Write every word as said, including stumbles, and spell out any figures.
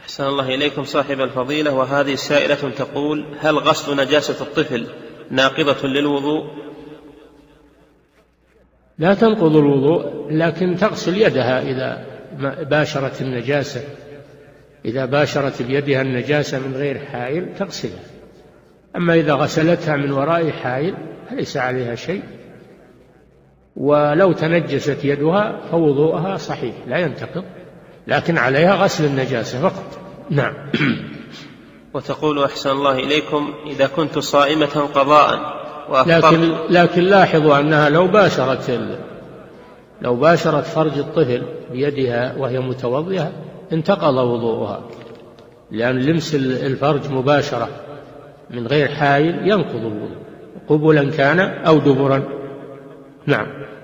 أحسن الله إليكم صاحب الفضيلة، وهذه سائلة تقول: هل غسل نجاسة الطفل ناقضة للوضوء؟ لا تنقض الوضوء، لكن تغسل يدها إذا باشرت النجاسة، إذا باشرت بيدها النجاسة من غير حائل تغسلها. أما إذا غسلتها من وراء حائل فليس عليها شيء، ولو تنجست يدها فوضوءها صحيح لا ينتقض، لكن عليها غسل النجاسة فقط. نعم. وتقول: أحسن الله إليكم، إذا كنت صائمة قضاء لكن, لكن لاحظوا أنها لو باشرت لو باشرت فرج الطفل بيدها وهي متوضئة انتقض وضوءها، لأن لمس الفرج مباشرة من غير حائل ينقض الوضوء، قبلا كان أو دبرا. نعم.